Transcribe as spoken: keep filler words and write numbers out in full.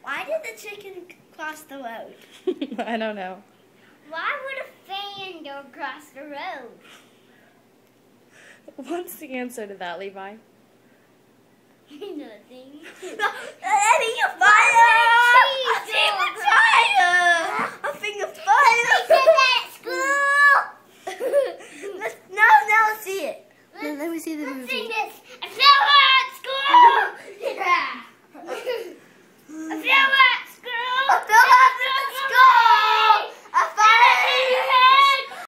Why did the chicken cross the road? I don't know. Why would a fan go across the road? What's the answer to that, Levi? Nothing. Eddie, fire!